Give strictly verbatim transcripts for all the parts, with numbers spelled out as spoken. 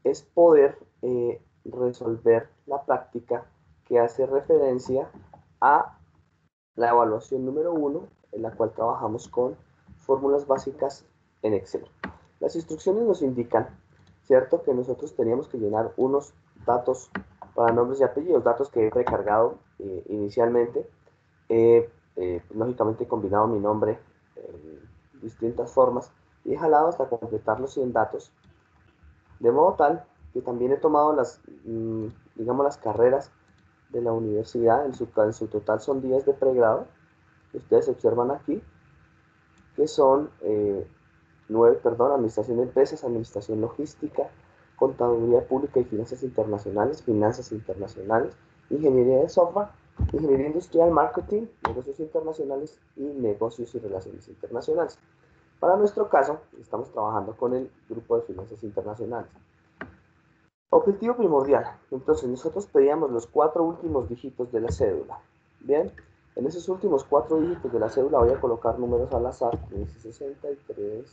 es poder eh, resolver la práctica que hace referencia a la evaluación número uno, en la cual trabajamos con fórmulas básicas en Excel. Las instrucciones nos indican, ¿cierto?, que nosotros teníamos que llenar unos datos para nombres y apellidos, datos que he precargado eh, inicialmente. He, eh, lógicamente, he combinado mi nombre en distintas formas y he jalado hasta completar los cien datos, de modo tal que también he tomado las, mmm, digamos, las carreras de la universidad. En su, en su total son diez de pregrado, que ustedes observan aquí, que son eh, nueve, perdón, administración de empresas, administración logística, contaduría pública y finanzas internacionales, finanzas internacionales, ingeniería de software, ingeniería industrial, marketing, negocios internacionales y negocios y relaciones internacionales. Para nuestro caso, estamos trabajando con el grupo de finanzas internacionales. Objetivo primordial. Entonces, nosotros pedíamos los cuatro últimos dígitos de la cédula. Bien, en esos últimos cuatro dígitos de la cédula voy a colocar números al azar. sesenta y tres,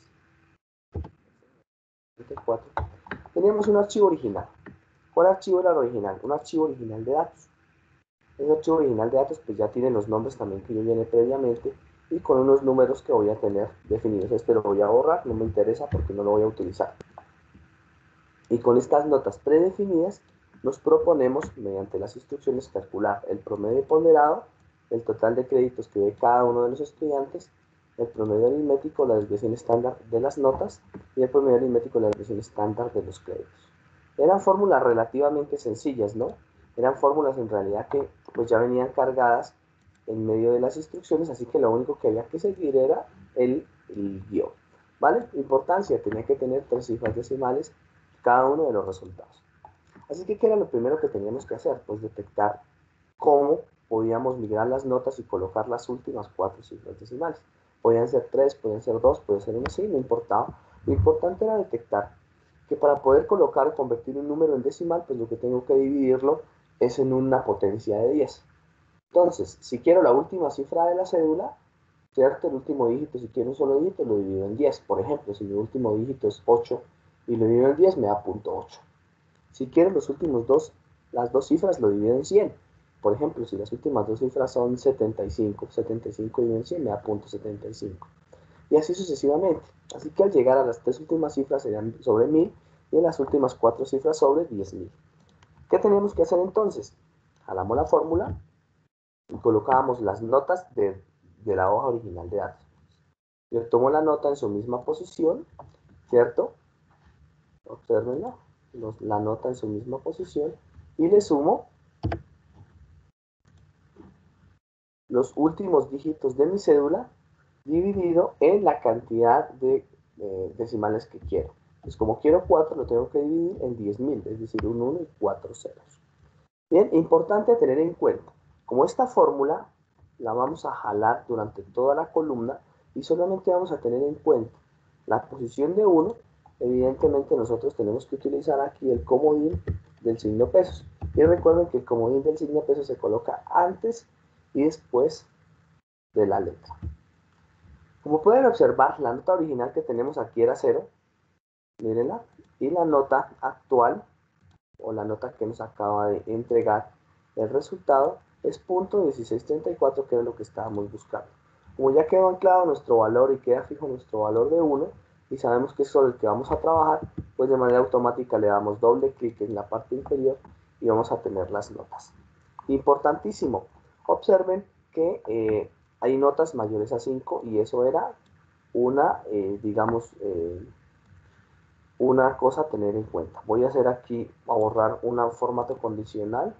sesenta y cuatro. Teníamos un archivo original. ¿Cuál archivo era el original? Un archivo original de datos. Ese archivo original de datos pues ya tiene los nombres también que yo llené previamente y con unos números que voy a tener definidos. Este lo voy a borrar, no me interesa porque no lo voy a utilizar. Y con estas notas predefinidas nos proponemos, mediante las instrucciones, calcular el promedio ponderado, el total de créditos que ve cada uno de los estudiantes, el promedio aritmético, la desviación estándar de las notas y el promedio aritmético, la desviación estándar de los créditos. Eran fórmulas relativamente sencillas, ¿no? Eran fórmulas en realidad que pues ya venían cargadas en medio de las instrucciones, así que lo único que había que seguir era el, el guión, ¿vale? Importancia, tenía que tener tres cifras decimales cada uno de los resultados. Así que, ¿qué era lo primero que teníamos que hacer? Pues detectar cómo podíamos migrar las notas y colocar las últimas cuatro cifras decimales. Podían ser tres, podían ser dos, podían ser uno, sí, no importaba. Lo importante era detectar que para poder colocar o convertir un número en decimal, pues lo que tengo que dividirlo es en una potencia de diez. Entonces, si quiero la última cifra de la cédula, ¿cierto? El último dígito, si quiero un solo dígito, lo divido en diez. Por ejemplo, si mi último dígito es ocho y lo divido en diez, me da punto ocho. Si quiero los últimos dos, las dos cifras, lo divido en cien. Por ejemplo, si las últimas dos cifras son setenta y cinco, setenta y cinco dividido en cien me da punto setenta y cinco. Y así sucesivamente. Así que al llegar a las tres últimas cifras serían sobre mil y en las últimas cuatro cifras sobre diez mil. ¿Qué tenemos que hacer entonces? Jalamos la fórmula y colocábamos las notas de, de la hoja original de datos. Yo tomo la nota en su misma posición, ¿cierto? Observenla, la nota en su misma posición y le sumo los últimos dígitos de mi cédula dividido en la cantidad de eh, decimales que quiero. Pues como quiero cuatro, lo tengo que dividir en diez mil, es decir, un uno y cuatro ceros. Bien, importante tener en cuenta, como esta fórmula la vamos a jalar durante toda la columna y solamente vamos a tener en cuenta la posición de uno, evidentemente nosotros tenemos que utilizar aquí el comodín del signo pesos. Y recuerden que el comodín del signo pesos se coloca antes y después de la letra. Como pueden observar, la nota original que tenemos aquí era cero, mírenla, y la nota actual, o la nota que nos acaba de entregar el resultado, es punto dieciséis treinta y cuatro, que era lo que estábamos buscando. Como ya quedó anclado nuestro valor y queda fijo nuestro valor de uno, y sabemos que es sobre el que vamos a trabajar, pues de manera automática le damos doble clic en la parte inferior y vamos a tener las notas. Importantísimo, observen que eh, hay notas mayores a cinco y eso era una, eh, digamos, eh, una cosa a tener en cuenta. Voy a hacer aquí, a borrar un formato condicional.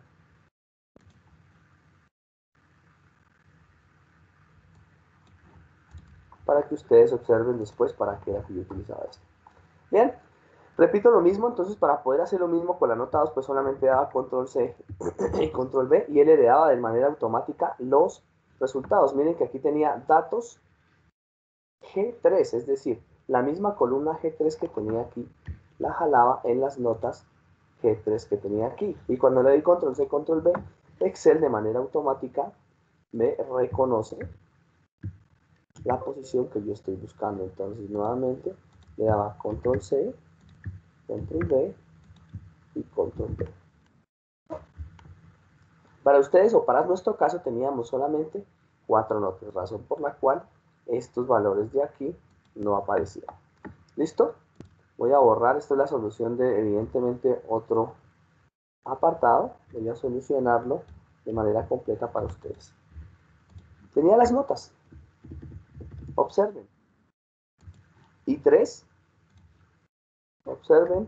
Para que ustedes observen después para qué era que yo utilizaba esto. Bien, repito lo mismo, entonces para poder hacer lo mismo con la nota dos, pues solamente daba control ce y control ve y él heredaba de manera automática los resultados. Miren que aquí tenía datos ge tres, es decir, la misma columna ge tres que tenía aquí, la jalaba en las notas ge tres que tenía aquí. Y cuando le doy control ce, control ve, Excel de manera automática me reconoce la posición que yo estoy buscando. Entonces nuevamente le daba control ce, control ve y control B. Para ustedes o para nuestro caso teníamos solamente cuatro notas, razón por la cual estos valores de aquí no aparecían. ¿Listo? Voy a borrar, esta es la solución de evidentemente otro apartado, voy a solucionarlo de manera completa para ustedes. Tenía las notas, observen, I tres, observen,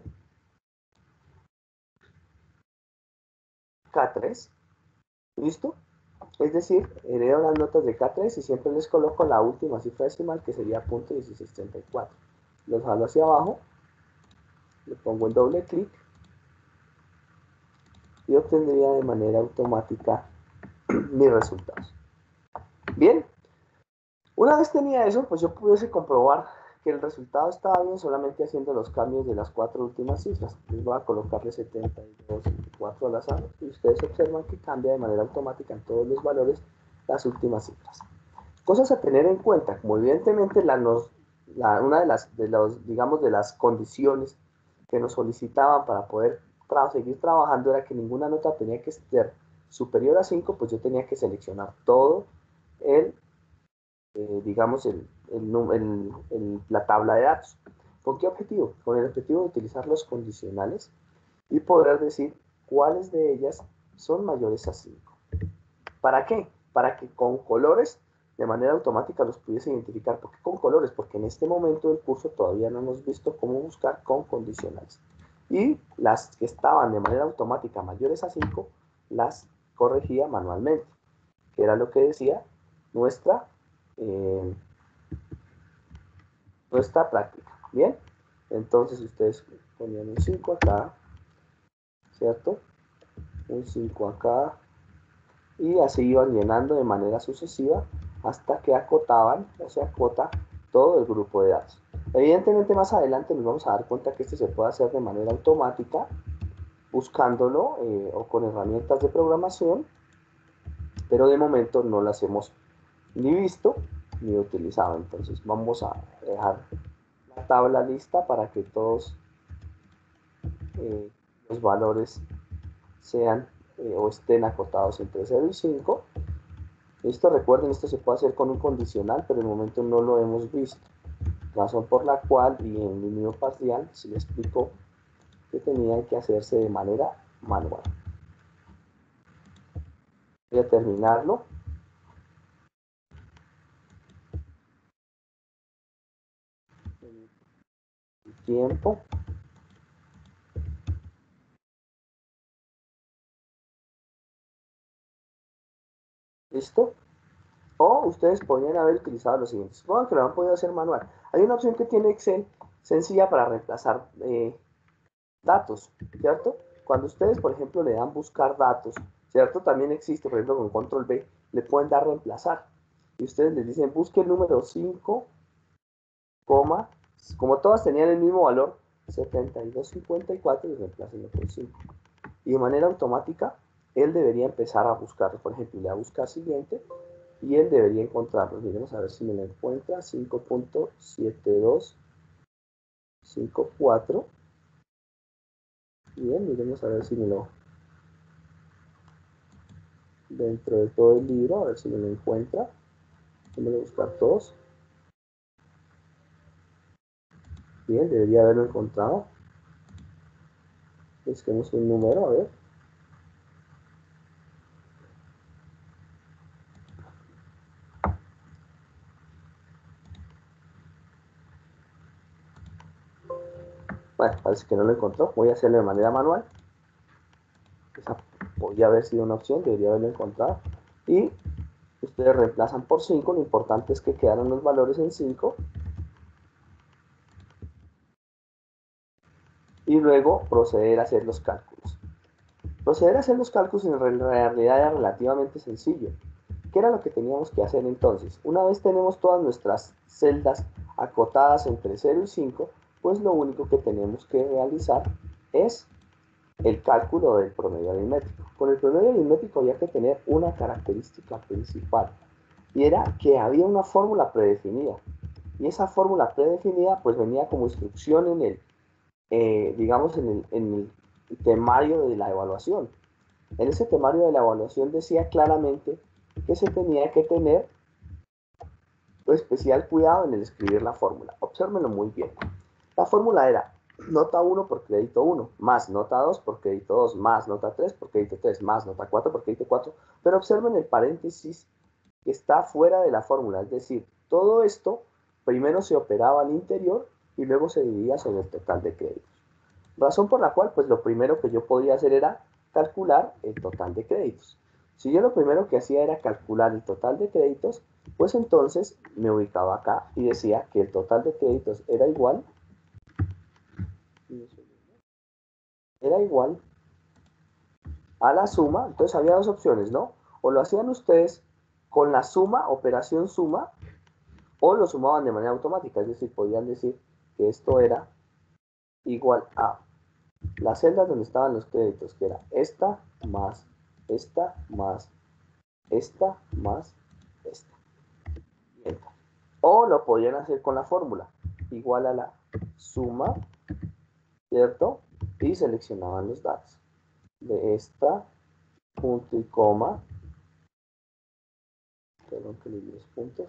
K tres, ¿listo? Es decir, heredo las notas de K tres y siempre les coloco la última cifra decimal que sería punto dieciséis treinta y cuatro. Los jalo hacia abajo, le pongo el doble clic y obtendría de manera automática mis resultados. Bien, una vez tenía eso, pues yo pudiese comprobar que el resultado estaba bien solamente haciendo los cambios de las cuatro últimas cifras. Les voy a colocarle setenta y dos, veinticuatro al azar y ustedes observan que cambia de manera automática en todos los valores las últimas cifras. Cosas a tener en cuenta, como evidentemente la nos, la, una de las, de los, digamos, de las condiciones que nos solicitaban para poder tra seguir trabajando era que ninguna nota tenía que ser superior a cinco, pues yo tenía que seleccionar todo el, eh, digamos, el, el, el, el, la tabla de datos. ¿Con qué objetivo? Con el objetivo de utilizar los condicionales y poder decir cuáles de ellas son mayores a cinco. ¿Para qué? Para que con colores de manera automática los pudiese identificar. ¿Por qué con colores? Porque en este momento del curso todavía no hemos visto cómo buscar con condicionales. Y las que estaban de manera automática mayores a cinco, las corregía manualmente, que era lo que decía nuestra, eh, nuestra práctica. Bien, entonces ustedes ponían un cinco acá, ¿cierto? Un cinco acá, y así iban llenando de manera sucesiva hasta que acotaban o se acota todo el grupo de datos. Evidentemente más adelante nos vamos a dar cuenta que esto se puede hacer de manera automática, buscándolo eh, o con herramientas de programación, pero de momento no las hemos ni visto ni utilizado. Entonces vamos a dejar la tabla lista para que todos eh, los valores sean eh, o estén acotados entre cero y cinco. Esto, recuerden, esto se puede hacer con un condicional, pero en el momento no lo hemos visto. Razón por la cual, y en el video parcial, se le explicó que tenían que hacerse de manera manual. Voy a terminarlo. El tiempo. ¿Listo? O ustedes podrían haber utilizado los siguientes. Supongan que lo han podido hacer manual. Hay una opción que tiene Excel sencilla para reemplazar eh, datos, ¿cierto? Cuando ustedes, por ejemplo, le dan buscar datos, ¿cierto? También existe, por ejemplo, con control B, le pueden dar reemplazar. Y ustedes les dicen, busque el número cinco, como todas tenían el mismo valor, setenta y dos cincuenta y cuatro, y reemplácenlo por cinco. Y de manera automática, él debería empezar a buscarlo. Por ejemplo, le da buscar siguiente, y él debería encontrarlos. Miremos a ver si me lo encuentra. cinco punto siete dos cinco cuatro. Bien, miremos a ver si me lo... dentro de todo el libro, a ver si me lo encuentra. Voy a buscar todos. Bien, debería haberlo encontrado. Busquemos un número, a ver. Bueno, parece que no lo encontró. Voy a hacerlo de manera manual. Esa podría haber sido una opción, debería haberlo encontrado. Y ustedes reemplazan por cinco. Lo importante es que quedaron los valores en cinco. Y luego proceder a hacer los cálculos. Proceder a hacer los cálculos en realidad era relativamente sencillo. ¿Qué era lo que teníamos que hacer entonces? Una vez tenemos todas nuestras celdas acotadas entre cero y cinco, pues lo único que tenemos que realizar es el cálculo del promedio aritmético. Con el promedio aritmético había que tener una característica principal, y era que había una fórmula predefinida. Y esa fórmula predefinida pues venía como instrucción en el, eh, digamos, en el, en el temario de la evaluación. En ese temario de la evaluación decía claramente que se tenía que tener especial cuidado en el escribir la fórmula. Obsérvenlo muy bien. La fórmula era nota uno por crédito uno, más nota dos por crédito dos, más nota tres por crédito tres, más nota cuatro por crédito cuatro. Pero observen el paréntesis que está fuera de la fórmula. Es decir, todo esto primero se operaba al interior y luego se dividía sobre el total de créditos. Razón por la cual, pues lo primero que yo podía hacer era calcular el total de créditos. Si yo lo primero que hacía era calcular el total de créditos, pues entonces me ubicaba acá y decía que el total de créditos era igual, era igual a la suma. Entonces había dos opciones, ¿no? O lo hacían ustedes con la suma, operación suma, o lo sumaban de manera automática, es decir, podían decir que esto era igual a las celdas donde estaban los créditos, que era esta más esta más esta más esta. Bien. O lo podían hacer con la fórmula, igual a la suma, ¿cierto? Y seleccionaban los datos de esta, punto y coma, perdón que le di los puntos,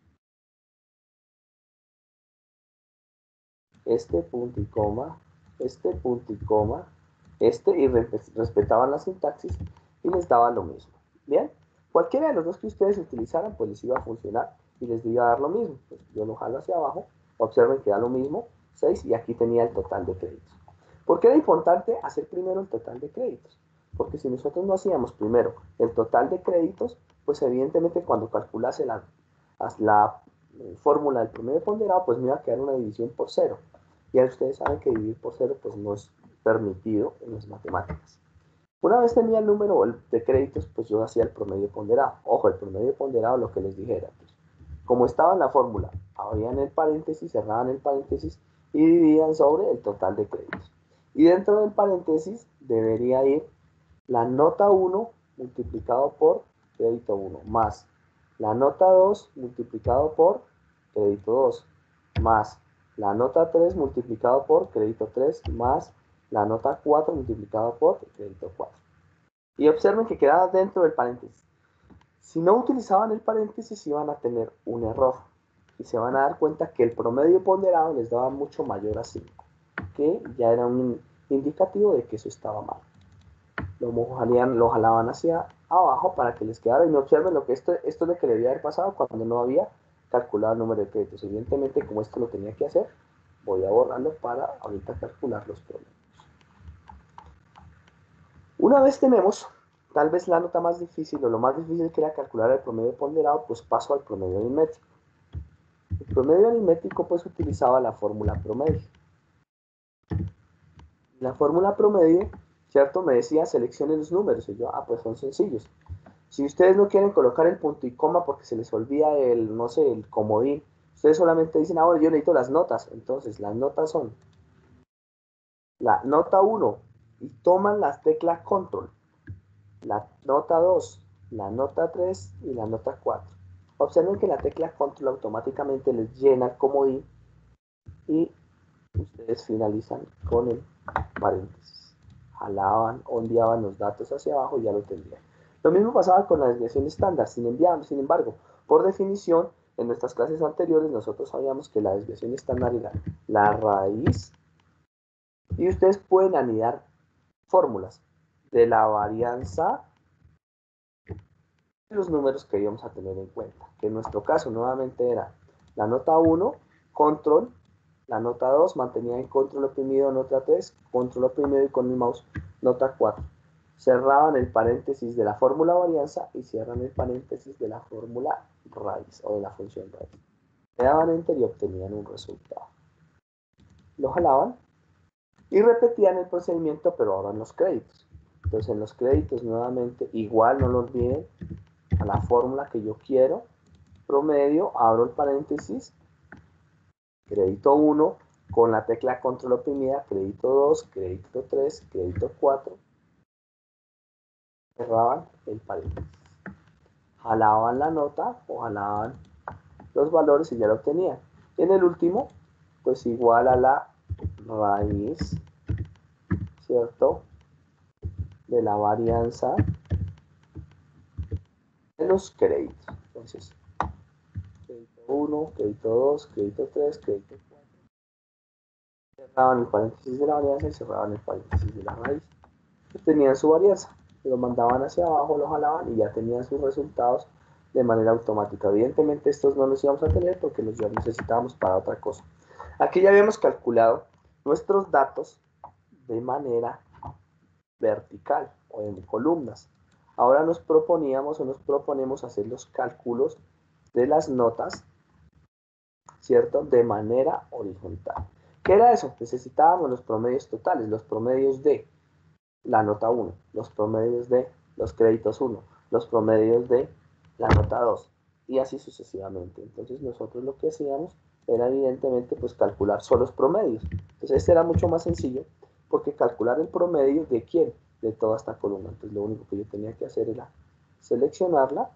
este punto y coma, este punto y coma, este, y respetaban la sintaxis y les daba lo mismo. Bien, cualquiera de los dos que ustedes utilizaran, pues les iba a funcionar y les iba a dar lo mismo. Pues yo lo jalo hacia abajo, observen que da lo mismo, seis, y aquí tenía el total de créditos. ¿Por qué era importante hacer primero el total de créditos? Porque si nosotros no hacíamos primero el total de créditos, pues evidentemente cuando calculase la, la fórmula del promedio ponderado, pues me iba a quedar una división por cero. Ya ustedes saben que dividir por cero pues no es permitido en las matemáticas. Una vez tenía el número de créditos, pues yo hacía el promedio ponderado. Ojo, el promedio ponderado, lo que les dijera. Pues, como estaba en la fórmula, abrían el paréntesis, cerraban el paréntesis y dividían sobre el total de créditos. Y dentro del paréntesis debería ir la nota uno multiplicado por crédito uno, más la nota dos multiplicado por crédito dos, más la nota tres multiplicado por crédito tres, más la nota cuatro multiplicado por crédito cuatro. Y observen que quedaba dentro del paréntesis. Si no utilizaban el paréntesis iban a tener un error. Y se van a dar cuenta que el promedio ponderado les daba mucho mayor a cinco, que ya era un indicativo de que eso estaba mal. Lo, mojarían, lo jalaban hacia abajo para que les quedara. Y me observen lo que esto, esto es lo que le debía haber pasado cuando no había calculado el número de créditos. Evidentemente, como esto lo tenía que hacer, voy a borrarlo para ahorita calcular los promedios. Una vez tenemos tal vez la nota más difícil o lo más difícil que era calcular el promedio ponderado, pues paso al promedio aritmético. El promedio aritmético pues utilizaba la fórmula promedio. La fórmula promedio, ¿cierto? Me decía seleccione los números y yo, ah, pues son sencillos. Si ustedes no quieren colocar el punto y coma porque se les olvida el, no sé, el comodín, ustedes solamente dicen, ahora yo necesito las notas. Entonces, las notas son la nota uno y toman las teclas control, la nota dos, la nota tres y la nota cuatro. Observen que la tecla control automáticamente les llena el comodín y ustedes finalizan con el paréntesis. Jalaban o enviaban los datos hacia abajo y ya lo tendrían. Lo mismo pasaba con la desviación estándar. Sin, enviar, sin embargo, por definición, en nuestras clases anteriores nosotros sabíamos que la desviación estándar era la raíz y ustedes pueden anidar fórmulas de la varianza y los números que íbamos a tener en cuenta, que en nuestro caso nuevamente era la nota uno, control, la nota dos, mantenía en control oprimido, nota tres, control oprimido y con mi mouse, nota cuatro. Cerraban el paréntesis de la fórmula varianza y cierran el paréntesis de la fórmula raíz o de la función raíz. Le daban enter y obtenían un resultado. Lo jalaban y repetían el procedimiento, pero ahora en los créditos. Entonces en los créditos nuevamente, igual no lo olviden, a la fórmula que yo quiero, promedio, abro el paréntesis, crédito uno, con la tecla control oprimida, crédito dos, crédito tres, crédito cuatro, cerraban el paréntesis. Jalaban la nota o jalaban los valores y ya lo obtenían. En el último, pues igual a la raíz, ¿cierto? De la varianza de los créditos. Entonces, crédito uno, crédito dos, crédito tres, crédito cuatro. Cerraban el paréntesis de la varianza y cerraban el paréntesis de la raíz. Pues tenían su varianza, lo mandaban hacia abajo, lo jalaban y ya tenían sus resultados de manera automática. Evidentemente estos no los íbamos a tener porque los ya necesitábamos para otra cosa. Aquí ya habíamos calculado nuestros datos de manera vertical o en columnas. Ahora nos proponíamos o nos proponemos hacer los cálculos de las notas, ¿cierto? De manera horizontal. ¿Qué era eso? Necesitábamos los promedios totales, los promedios de la nota uno, los promedios de los créditos uno, los promedios de la nota dos y así sucesivamente. Entonces nosotros lo que hacíamos era evidentemente pues calcular solo los promedios. Entonces este era mucho más sencillo porque calcular el promedio de quién, de toda esta columna. Entonces lo único que yo tenía que hacer era seleccionarla,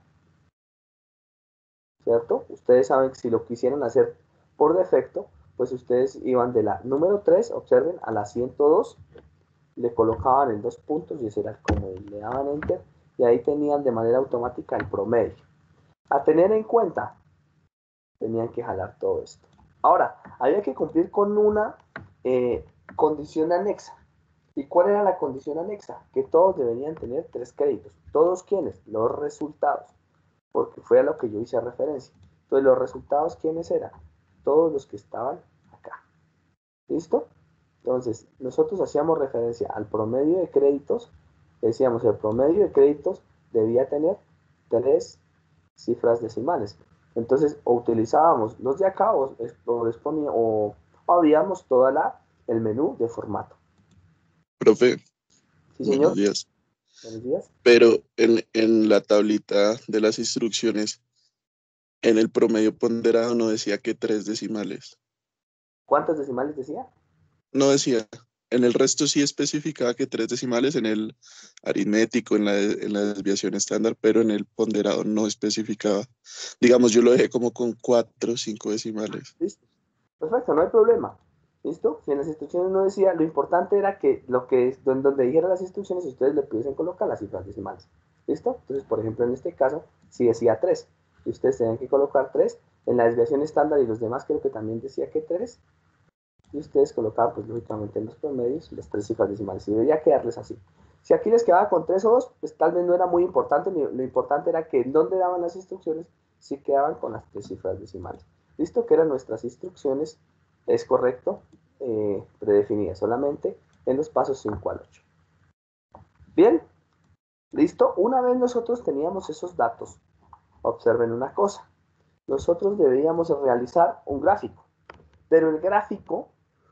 ¿cierto? Ustedes saben que si lo quisieran hacer por defecto, pues ustedes iban de la número tres, observen, a la ciento dos, le colocaban en dos puntos y ese era como le daban enter y ahí tenían de manera automática el promedio. A tener en cuenta, tenían que jalar todo esto. Ahora, había que cumplir con una eh, condición anexa. ¿Y cuál era la condición anexa? Que todos deberían tener tres créditos. ¿Todos quiénes? Los resultados, porque fue a lo que yo hice referencia. Entonces, los resultados, ¿quiénes eran? Todos los que estaban acá. ¿Listo? Entonces, nosotros hacíamos referencia al promedio de créditos, decíamos el promedio de créditos debía tener tres cifras decimales. Entonces, o utilizábamos los de acá o, o, disponía, o abríamos toda la, el menú de formato. Profe, ¿Sí, buenos señor? días. Buenos días. Pero en, en la tablita de las instrucciones, en el promedio ponderado no decía que tres decimales. ¿Cuántos decimales decía? No decía. En el resto sí especificaba que tres decimales en el aritmético, en la, en la desviación estándar, pero en el ponderado no especificaba. Digamos, yo lo dejé como con cuatro o cinco decimales. Listo. Perfecto, no hay problema. ¿Listo? Si en las instrucciones no decía, lo importante era que lo que es donde, donde dijera las instrucciones, ustedes le pudiesen colocar las cifras decimales. ¿Listo? Entonces, por ejemplo, en este caso, si decía tres, y ustedes tenían que colocar tres, en la desviación estándar y los demás creo que también decía que tres, y ustedes colocaban, pues lógicamente en los promedios, las tres cifras decimales, y debería quedarles así. Si aquí les quedaba con tres o dos, pues tal vez no era muy importante, lo importante era que en donde daban las instrucciones, sí quedaban con las tres cifras decimales. ¿Listo? Que eran nuestras instrucciones, es correcto, eh, predefinidas solamente en los pasos cinco al ocho. Bien, ¿listo? Una vez nosotros teníamos esos datos, observen una cosa, nosotros deberíamos realizar un gráfico, pero el gráfico,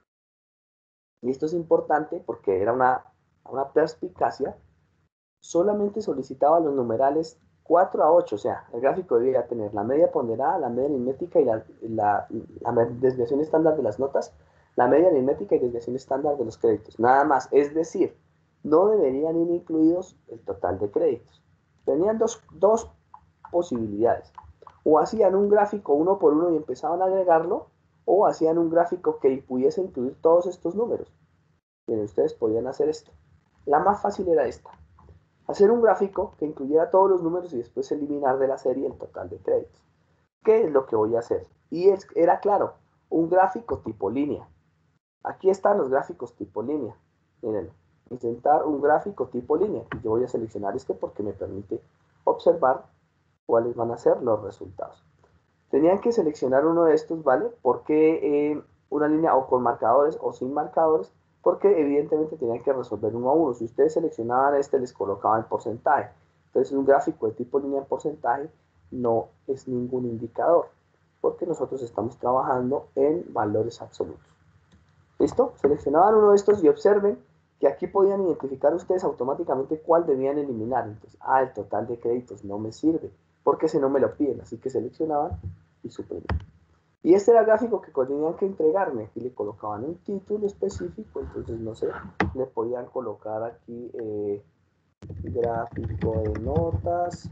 y esto es importante porque era una, una perspicacia, solamente solicitaba los numerales cuatro a ocho, o sea, el gráfico debía tener la media ponderada, la media aritmética y la, la, la desviación estándar de las notas, la media aritmética y desviación estándar de los créditos, nada más, es decir, no deberían ir incluidos el total de créditos. Tenían dos, dos posibilidades, o hacían un gráfico uno por uno y empezaban a agregarlo, o hacían un gráfico que pudiese incluir todos estos números. Miren, ustedes podían hacer esto. La más fácil era esta. Hacer un gráfico que incluyera todos los números y después eliminar de la serie el total de créditos. ¿Qué es lo que voy a hacer? Y es, era claro, un gráfico tipo línea. Aquí están los gráficos tipo línea. Miren, intentar un gráfico tipo línea. Yo voy a seleccionar este porque me permite observar cuáles van a ser los resultados. Tenían que seleccionar uno de estos, ¿vale? Porque eh, una línea o con marcadores o sin marcadores, porque evidentemente tenían que resolver uno a uno. Si ustedes seleccionaban este, les colocaban el porcentaje. Entonces, un gráfico de tipo línea en porcentaje no es ningún indicador, porque nosotros estamos trabajando en valores absolutos. ¿Listo? Seleccionaban uno de estos y observen que aquí podían identificar ustedes automáticamente cuál debían eliminar. Entonces, ah, el total de créditos no me sirve, porque ese no me lo piden, así que seleccionaban y suprimían. Y este era el gráfico que tenían que entregarme. Aquí le colocaban un título específico, entonces no sé, le podían colocar aquí eh, gráfico de notas,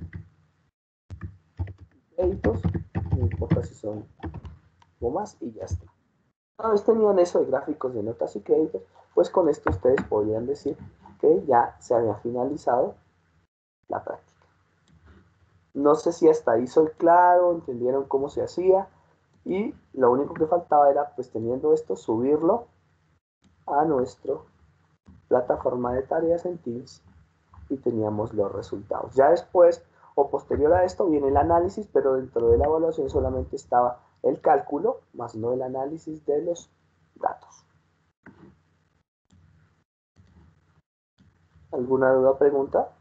créditos, no importa si son comas y ya está. Una vez tenían eso de gráficos de notas y créditos, pues con esto ustedes podrían decir que ya se había finalizado la práctica. No sé si hasta ahí soy claro, entendieron cómo se hacía, y lo único que faltaba era, pues teniendo esto, subirlo a nuestra plataforma de tareas en Teams y teníamos los resultados. Ya después o posterior a esto viene el análisis, pero dentro de la evaluación solamente estaba el cálculo, más no el análisis de los datos. ¿Alguna duda o pregunta?